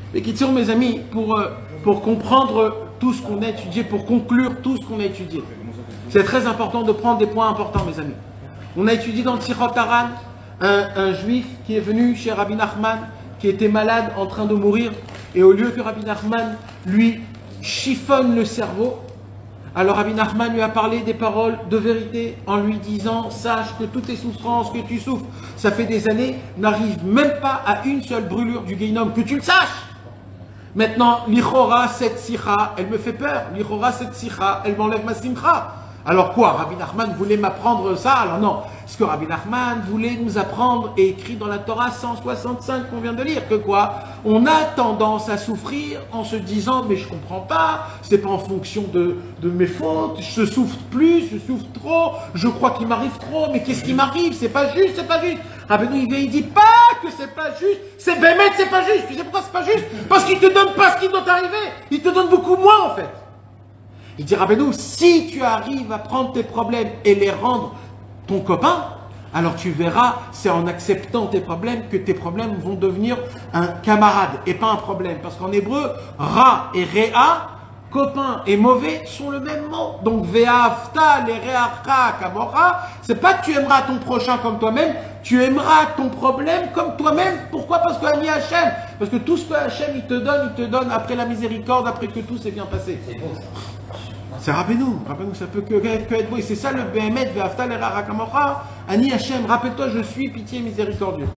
Et qui tire, mes amis, pour comprendre tout ce qu'on a étudié, pour conclure tout ce qu'on a étudié. C'est très important de prendre des points importants, mes amis. On a étudié dans le Tirot Haran un juif qui est venu chez Rabbi Nachman, qui était malade, en train de mourir, et au lieu que Rabbi Nachman lui chiffonne le cerveau, alors Rabbi Nachman lui a parlé des paroles de vérité en lui disant: sache que toutes tes souffrances que tu souffres, ça fait des années, n'arrivent même pas à une seule brûlure du Guéhinom, que tu le saches. Maintenant, l'Ichora, cette sikha, elle me fait peur. L'Ichora, cette sikha, elle m'enlève ma simcha. Alors quoi, Rabbi Nachman voulait m'apprendre ça? Alors non, ce que Rabbi Nachman voulait nous apprendre est écrit dans la Torah 165 qu'on vient de lire, que quoi? On a tendance à souffrir en se disant: mais je comprends pas, c'est pas en fonction de mes fautes, je souffre plus, je souffre trop, je crois qu'il m'arrive trop, mais qu'est-ce qui m'arrive? C'est pas juste, c'est pas juste. Rabbeinu il dit pas que c'est pas juste, c'est bémet, c'est pas juste. Tu sais pourquoi c'est pas juste? Parce qu'il te donne pas ce qui doit t'arriver, il te donne beaucoup moins en fait. Il dit: Rabbeinu, si tu arrives à prendre tes problèmes et les rendre ton copain, alors tu verras, c'est en acceptant tes problèmes que tes problèmes vont devenir un camarade et pas un problème. Parce qu'en hébreu, ra et réa, copain et mauvais, sont le même mot. Donc ve'afta le re'acha kamora, c'est pas que tu aimeras ton prochain comme toi-même, tu aimeras ton problème comme toi-même. Pourquoi? Parce que Ani Hachem, parce que tout ce que Hachem il te donne après la miséricorde, après que tout s'est bien passé. C'est Rabbeinu, ça peut que être beau. Et c'est ça le Behemet, Ve'afta l'Era Rakamora, Ani Hachem, rappelle-toi, je suis pitié miséricordieux.